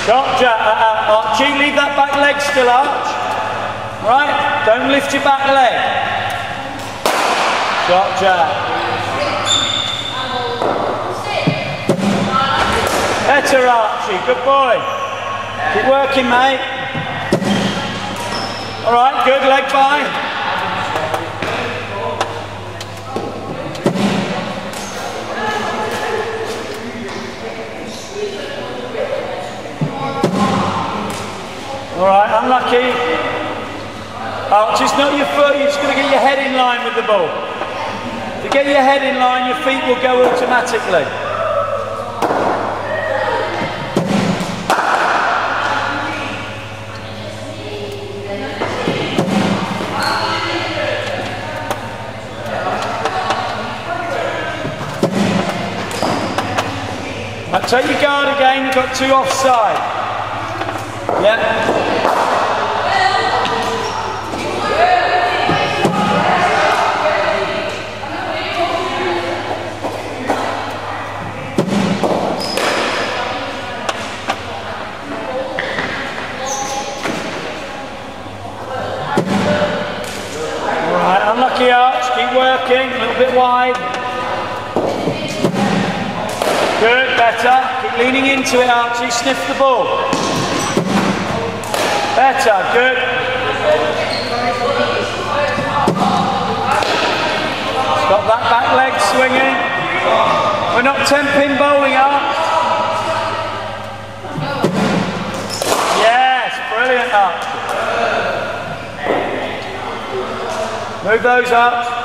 Shot, Archie, leave that back leg still, Arch. Right, don't lift your back leg. Shot, better, Archie, good boy. Keep working, mate. All right, good, leg by. All right, unlucky. Arch, it's not your foot, you're just going to get your head in line with the ball. If you get your head in line, your feet will go automatically. Now take your guard again, you've got 2 offside. Yeah. Alright, unlucky Arch, keep working, a little bit wide. Good, better. Keep leaning into it, Archie, sniff the ball. Better, good. Got that back leg swinging. We're not 10-pin bowling, Arch. Yes, brilliant, Arch. Move those up.